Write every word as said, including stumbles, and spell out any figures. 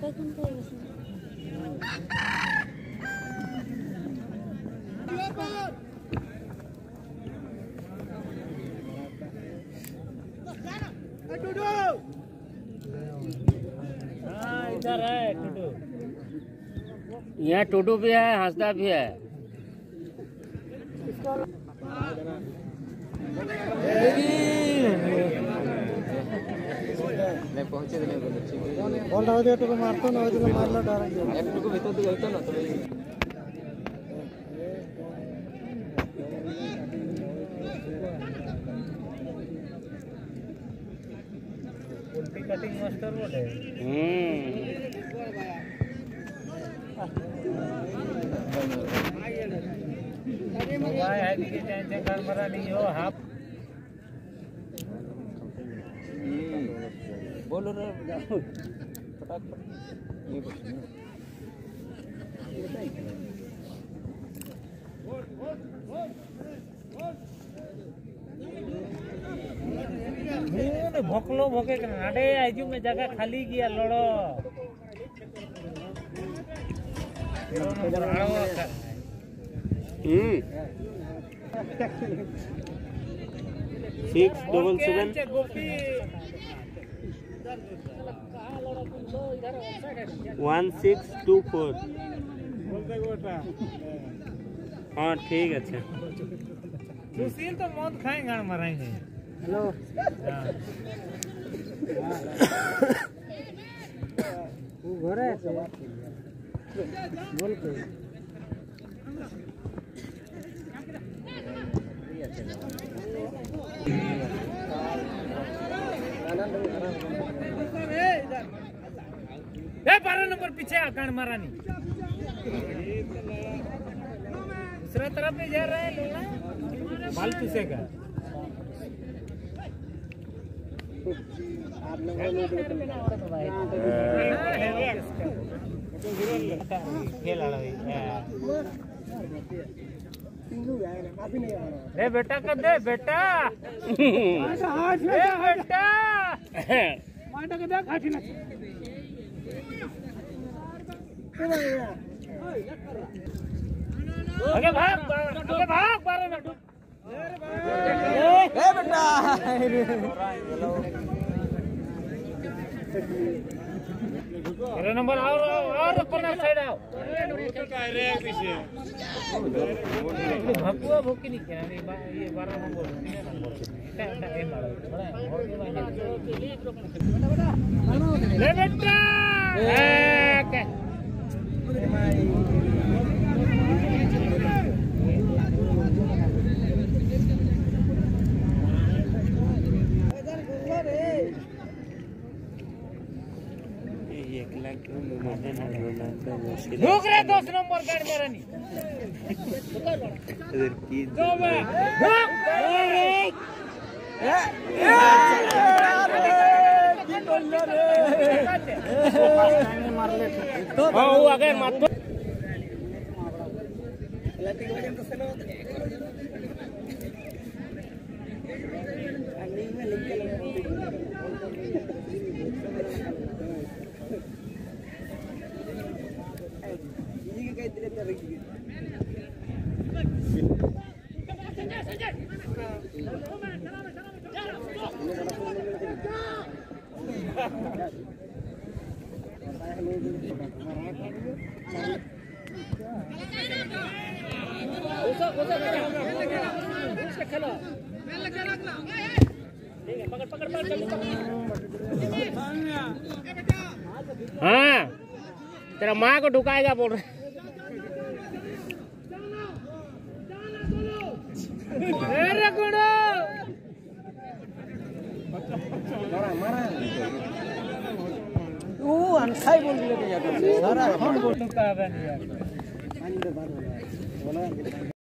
इधर है टूटू, यहाँ टूटू भी है, हंसदा भी है। मैं पहुंचे नहीं बोले ठीक है बॉल डाल दिया तो मारता ना तो मारला डायरेक्ट एक टुकु भीतर तो गई ना तो उल्टी कटिंग मास्टर बोले हम्म भाई है कि टेंशन कर मरा नहीं हो हाफ बोलो रे फटाफट ये बोल मुंह भोकलो भोके नाडे आजू में जगह खाली गया लड़ो hmm six double seven one six two four. हाँ ठीक है अच्छा सुशील तो मौत खाएंगे मराएंगे। हेलो वो घर है बोल के बारह नंबर पीछे आकान मारानी दूसरा तरफ में जा रहा है लोला बाल पीछे का आप लोग रे बेटा कर दे बेटा बेटा आगे भाग आगे भाग बारह मिनट ए बेटा मेरा नंबर और और कॉर्नर साइड आओ भक्वा भक्की नहीं क्या ये बारह नंबर ले बेटा रुक रे दस नंबर गाड़ी मेरा नहीं अगर मत हाँ तेरा माँ को ढुकाएगा बोल रहे वो अनसाई बोल रहे थे यार सारा हम बोल ढुका